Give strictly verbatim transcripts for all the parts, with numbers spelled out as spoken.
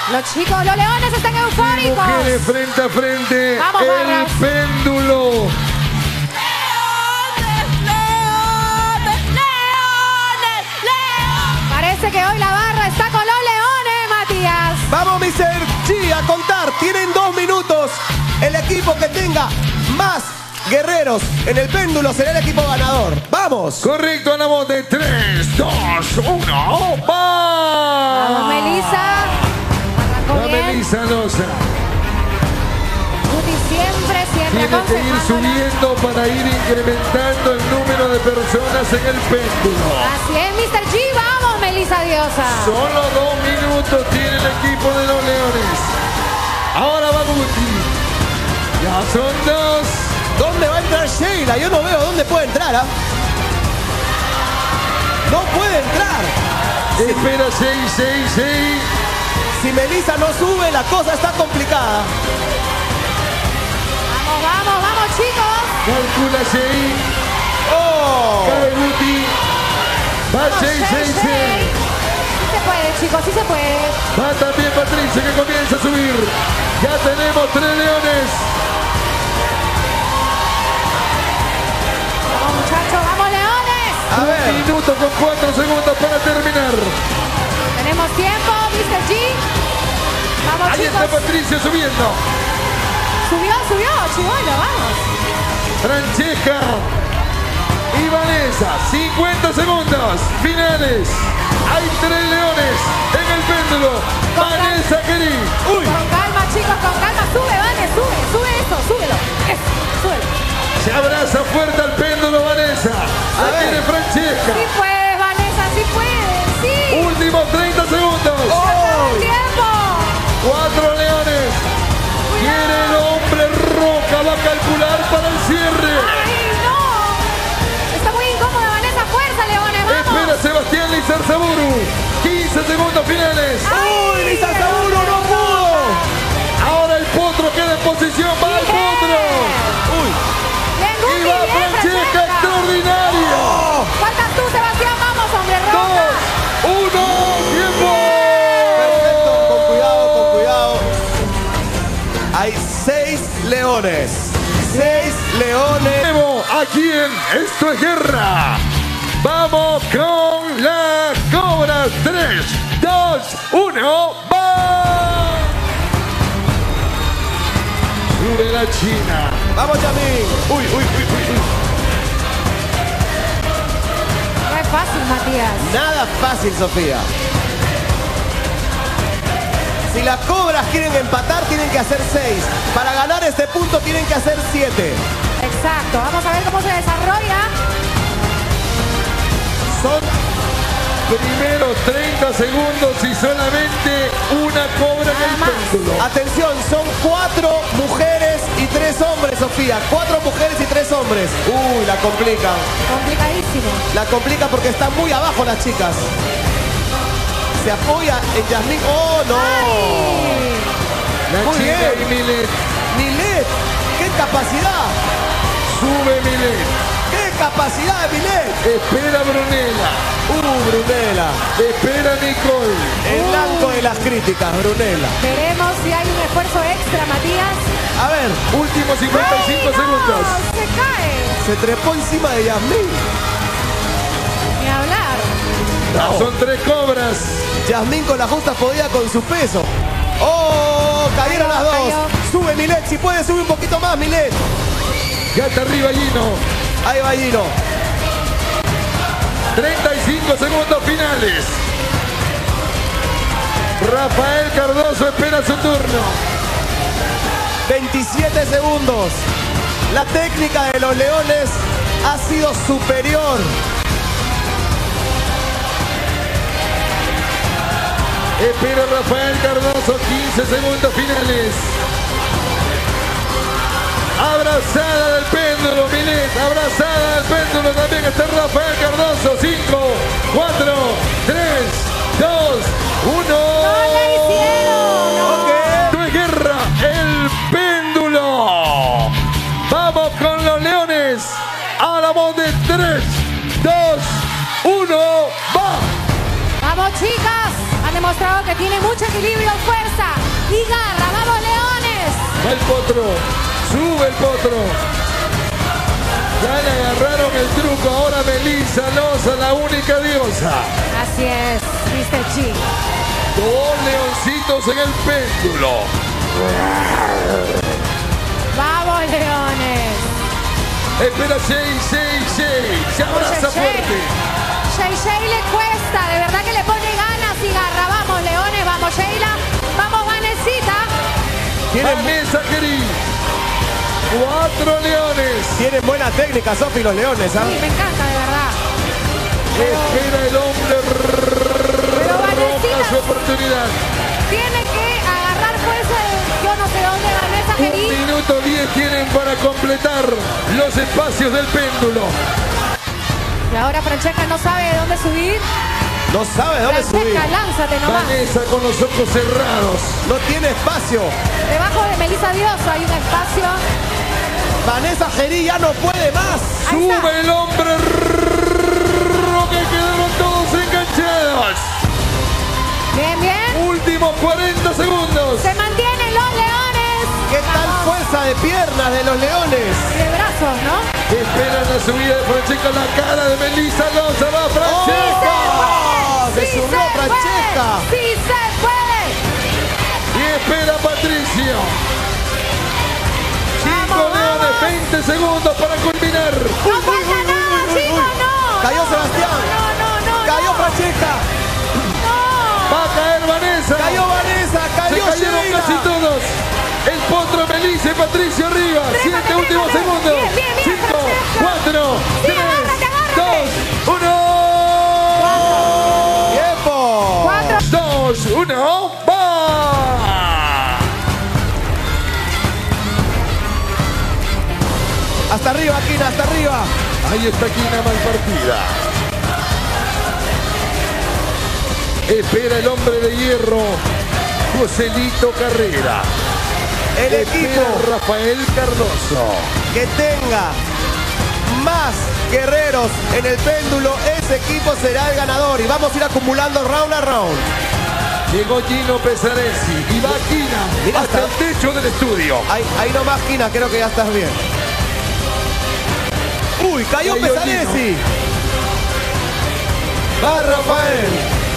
Los chicos, los leones están eufóricos. Mujeres frente a frente. Vamos, el barras. péndulo. Leones, leones, leones, leones. Parece que hoy la barra está con los leones, Matías. Vamos, mister G, a contar. Tienen dos minutos. El equipo que tenga más guerreros en el péndulo será el equipo ganador. ¡Vamos! Correcto, hablamos de tres, dos, uno, ¡va! Vamos, Melissa. Arrancó La bien. Melissa Loza. Guti siempre, siempre Tiene que ir aconsejándola. subiendo para ir incrementando el número de personas en el péndulo. Así es, mister G. Vamos, Melissa Diosa. Solo dos minutos tiene el equipo de los Leones. Ahora va Guti. Ya son dos. ¿Dónde va a entrar Sheila? Yo no veo dónde puede entrar, ¿ah? No puede entrar. Espera seis, seis, seis. Si Melissa no sube, la cosa está complicada. Vamos, vamos, vamos, chicos. Calcula seis. ¡Oh! Cae Guti. Va Vamos, seis, seis, seis. Sí se puede, chicos, sí se puede. Va también Patricia que comienza a subir. Ya tenemos tres Leones. Vamos, muchachos, vamos, leones. A Un ver. minuto con cuatro segundos para terminar. Tenemos tiempo, mister G. Vamos, Ahí chicos. está Patricia subiendo. Subió, subió, chibolo, vamos. Francesca y Vanessa, cincuenta segundos finales. Hay tres Leones en el péndulo. Con Vanessa Querí. Uy, Con calma, chicos, con calma. Sube, Vane, sube, sube eso, súbelo. Eso, súbelo. se abraza fuerte al péndulo Vanessa. A La ver. tiene Francesca. Sí puedes, Vanessa, sí puedes, sí. Últimos treinta segundos. ¡Se acabó el tiempo! Cuatro Leones. Quiere el hombre roca. Va a calcular para el cierre. ¡Ay, no! Está muy incómoda, Vanessa. ¡Fuerza, leones! ¡Vamos! Espera Sebastián Lizarzaburu. quince segundos finales. ¡Uy, Lisa Saburo no pudo! Ahora el potro queda en posición. Va el potro. ¡Uy! Bien, Guti, Y va bien, Francesca extraordinario. ¡Oh! Faltas tú, Sebastián. Vamos, hombre, roca. Dos, uno, tiempo. Perfecto, con cuidado, con cuidado. Hay seis leones. Seis leones. Nuevo aquí en Esto es Guerra. Vamos con la Cobra. tres, dos, uno, ¡va! Sube la China. Vamos, Yamín. Uy, uy, uy, uy, uy. No es fácil, Matías. Nada fácil, Sofía. Si las cobras quieren empatar, tienen que hacer seis. Para ganar este punto, tienen que hacer siete. Exacto. Vamos a ver cómo se desarrolla. Son Primeros treinta segundos y solamente una cobra en Nada el más. péndulo. Atención, son cuatro mujeres y tres hombres, Sofía. Cuatro mujeres y tres hombres. Uy, la complican. Complicadísimo. La complica porque están muy abajo las chicas. Se apoya en Yasmín. ¡Oh, no! ¡Ay! La Muy China bien. y Milet. Milet, ¡qué capacidad! Sube Milet. ¡Qué capacidad de Milet! Espera Brunella. ¡Uh, Brunella! Espera Nicole. El blanco de las críticas, Brunella. Veremos si hay un esfuerzo extra, Matías. A ver, Últimos cincuenta y cinco ¡Ay, no! segundos. Se cae. se trepó encima de Yasmín. Ni hablar. Ya son tres cobras. Yasmín con la justa podía con su peso. ¡Oh! Cayeron Cayó, las dos. cayó. Sube Milet, si puede subir un poquito más, Milet. Ya está arriba Gino. Ahí va Gino. treinta y cinco segundos finales. Rafael Cardoso espera su turno. veintisiete segundos. La técnica de los leones ha sido superior. Espera Rafael Cardoso, quince segundos finales. Abrazada del péndulo, Milet. Abrazada del péndulo también está Rafael Cardoso. cinco, cuatro, tres, dos, uno. ¡No le hicieron! ¡No! Esto es Guerra, el péndulo. Vamos con los Leones. A la voz de tres, dos, uno, va. Vamos, chicas. Han demostrado que que tiene mucho equilibrio, fuerza y garra. ¡Vamos, leones! Va el potro. Sube el potro. Ya le agarraron el truco. Ahora Melissa Loza, la única diosa. Así es, mister Chi. Dos leoncitos en el péndulo. ¡Vamos, leones! Espera Shay, Shay, Shay. Se abraza fuerte. Shay Shay le cuesta, de verdad que le pone ganas y garra. Vamos, leones, vamos, Sheila. Vamos, Vanesita. Vanessa Querí. Cuatro leones. Tienen buena técnica, Sofi, los leones, ¿ah? Sí, me encanta, de verdad. Espera el hombre. Pero Vanesita Su oportunidad. tiene que agarrar fuerza de yo no sé dónde, Vanessa Un Querí. minuto diez tienen para completar los espacios del péndulo. Y ahora Francesca no sabe de dónde subir. No sabe dónde subir. Francesca, lánzate nomás. Vanessa con los ojos cerrados. No tiene espacio. Debajo de Melissa Dioso hay un espacio. Vanessa Gerí ya no puede más. Ahí está. Sube el hombre. Roque, quedaron todos enganchados. Bien, bien. Últimos cuarenta segundos. Se mantienen los leones. ¿Qué tal Vamos. fuerza de piernas de los leones? Y de brazos, ¿no? Esperan la subida de Francesca. La cara de Melissa Loza. Va Francesca. ¡Oh! Se ¡Sí subió se Francesca. puede! ¡Sí se puede! Y espera Patricio. Cinco Vamos, leones. vamos. veinte segundos para culminar. ¡No falta nada, chicos! ¡No! Cayó no, Sebastián. ¡No, no, no! Cayó no. Francesca. ¡No! Va a caer Vanessa. Cayó Vanessa. Se Cayó cayeron Sheila. casi todos. El potro, Melissa y Patricio arriba. Trémate, Siete últimos trémate. segundos. Bien, bien, bien, Cinco, Francesca. cuatro, Sí, tres, agárrate, agárrate. dos, uno. ¡Tiempo! Cuatro. Dos, uno, va. Hasta arriba, Kina, hasta arriba. Ahí está Kina mal partida. Espera el hombre de hierro, Joselito Carrera. El equipo Espera Rafael Cardoso. que tenga más guerreros en el péndulo, ese equipo será el ganador. Y vamos a ir acumulando round a round. Llegó Gino Pesaresi y va Kina Mira, hasta el está- techo del estudio. Ahí, ahí nomás, Kina, creo que ya estás bien. Uy, cayó Cayó Pesaresi. Va Rafael.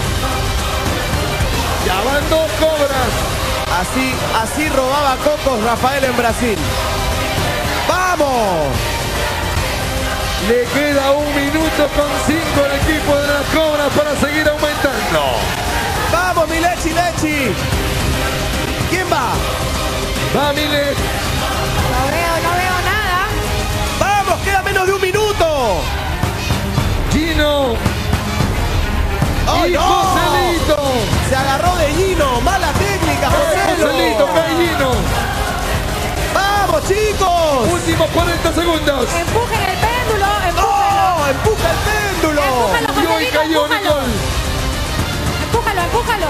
Ya van dos cobras. Así, así robaba cocos Rafael en Brasil. ¡Vamos! Le queda un minuto con cinco al equipo de las cobras para seguir aumentando. ¡Vamos, mi Lechi, Lechi! ¿Quién va? Va Milet. No veo, no veo nada. ¡Vamos! ¡Queda menos de un minuto! Gino. ¡Oh, y no! Joselito. Se agarró de Gino. ¡Mala técnica, Joselito, Joselo! cae Gino. ¡Vamos, chicos! Últimos cuarenta segundos. Empujen el péndulo, empújenlo. ¡No! ¡Empuja el péndulo! Empújalo, Y hoy Joselito, cayó empújalo. Nicole. Empújalo, empújalo.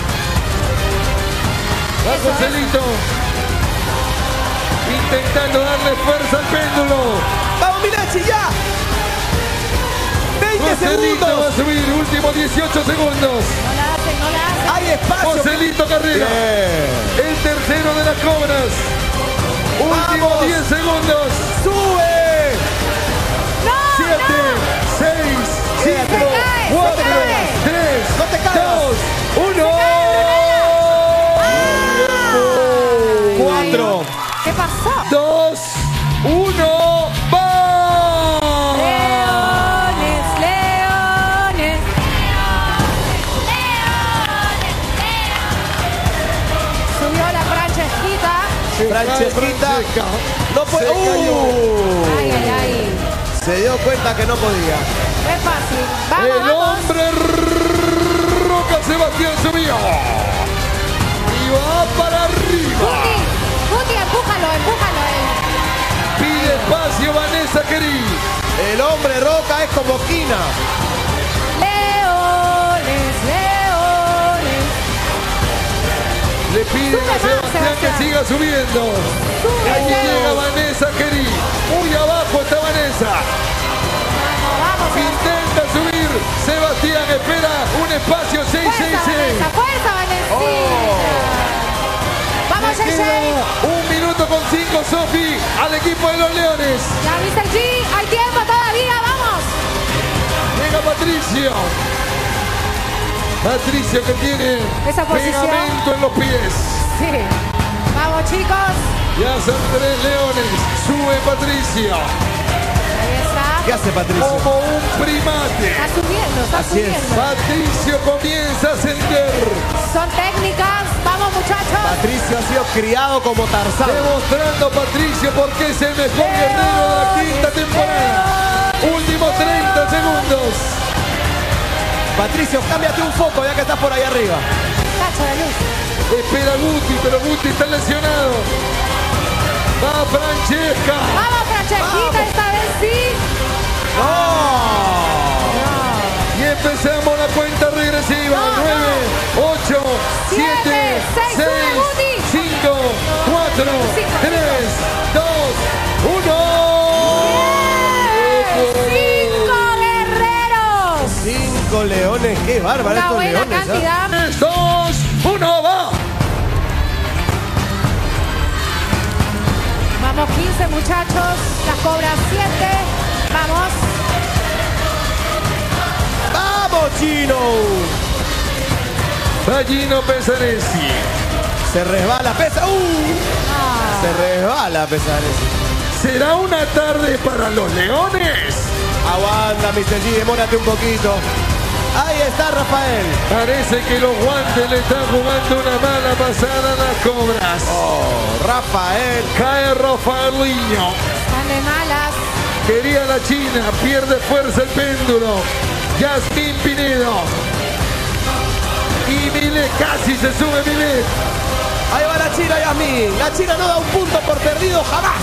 Va Eso, Joselito. Intentando darle fuerza al péndulo. ¡Vamos, mi Lechi, ya! ¡veinte Joselito va a segundos! subir. Últimos dieciocho segundos. No la hacen, no la hacen. ¡Hay espacio! Joselito Carrera. Bien. El tercero de las cobras. Últimos Vamos. diez segundos. ¡Sube! ¡No, siete, seis, Quédate. cinco, Se cae, se cuatro, cae. tres, No te caigas. dos, uno. Cuatro. ¿Qué pasó? dos, uno, va. Leones, leones. Subió la Francesquita. Francesquita. Francesca. No puede. Se cayó. Uh. Ay, ay, ay. Se dio cuenta que no podía. Es fácil. Vamos, El vamos. hombre Roca Sebastián subió. Y va para arriba. Guti, Guti, empújalo, empújalo. eh. Pide espacio Vanessa Querí. El hombre Roca es como Kina. Leones, leones. Le pide Sube a más, Sebastián Sebastián. que siga subiendo. Sube, Allí llega Leo. Vanessa Querí. Muy abajo está Vanessa. Vamos, vamos. Intenta subir. Sebastián espera un espacio seis seis Fuerza, seis. Vanessa, fuerza, Valentina. Oh. Vamos, Le queda Sensei. un minuto con cinco, Sofi, al equipo de los Leones. Ya, mister G, hay tiempo todavía, vamos. Llega Patricio. Patricio que tiene Esa posición. pegamento en los pies. Sí. Vamos, chicos. Ya son tres leones. Sube Patricio. Ahí está. ¿Qué hace Patricio? Como un primate. Está subiendo, está Así es. subiendo. Patricio comienza a ascender. Son técnicas. Vamos, muchachos. Patricio ha sido criado como Tarzán. Demostrando Patricio por qué es el mejor guerrero de la quinta temporada. Últimos treinta segundos. Patricio, cámbiate un foco ya que estás por ahí arriba. Cacho de luz. Espera Guti, pero Guti está lesionado. Va Francesca. Vamos, Francesquita, esta vez sí. ¡No! Y empezamos la cuenta regresiva. No, no. nueve, ocho, siete, Siete, seis, seis, sube, Guti. cinco, cuatro, Cinco. tres, dos, uno. ¡Cinco guerreros! Cinco leones, qué bárbaro Una estos buena leones. ¿ah? cantidad. tres, dos, uno, va. Vamos, quince muchachos. Las cobras siete. Vamos. ¡Vamos, Chino! Gallino Pesaresi. Se resbala, pesa. ¡Uh! Ah, Se resbala, Pesaresi. ¿Será una tarde para los leones? Aguanta, mister G, demórate un poquito. Ahí está Rafael. Parece que los guantes le están jugando una mala pasada a las cobras. Oh, Rafael. Cae Rafaeliño. están de malas. Quería la China, pierde fuerza el péndulo. Yasmín Pinedo. Y Milet, casi se sube Milet. Ahí va la China, Yasmín. La China no da un punto por perdido jamás.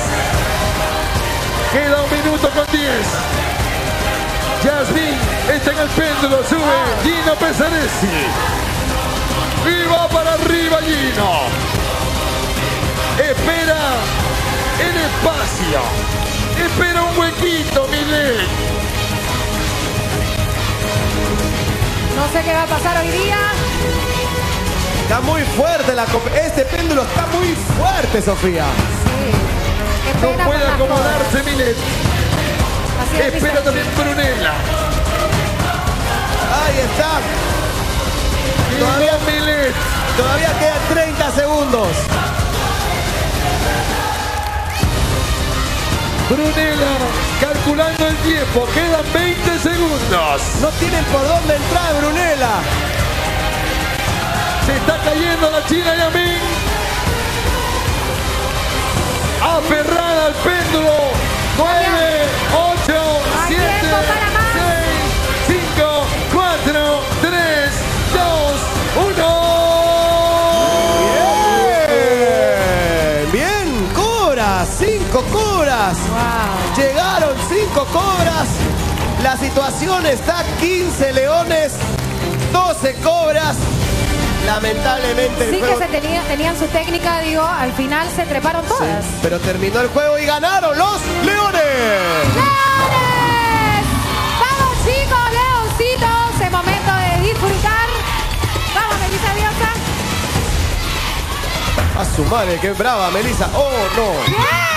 Queda un minuto con diez. Yasmín está en el péndulo, sube Gino Pesaresi. Y va para arriba Gino. Espera el espacio. Espera un huequito, Milet. No sé qué va a pasar hoy día. Está muy fuerte la comp- Este péndulo está muy fuerte, Sofía. Sí. Qué No pena puede por las acomodarse Milet. cobras. Así es, Espera mister también G. Brunella. Ahí está. Y Todavía- va Milet. Todavía quedan treinta segundos. Brunella calculando el tiempo. Quedan veinte segundos. No tienen por dónde entrar, Brunella. Se está cayendo la China Yasmín. Aferrada al péndulo. nueve, ocho, Hay siete, tiempo para más. seis, cinco, cuatro, tres, dos, uno. Bien, bien, cobras, cinco cobras. Wow. Llegaron cinco cobras. La situación está quince leones, doce cobras. Lamentablemente el Sí que juego... se tenía, tenían su técnica, digo, al final se treparon todas. Sí, pero terminó el juego y ganaron los leones. ¡Leones! ¡Vamos, chicos, leoncitos! Es momento de disfrutar. ¡Vamos, Melissa Diosa! A su madre, qué brava, Melissa. Oh, no. ¡Bien!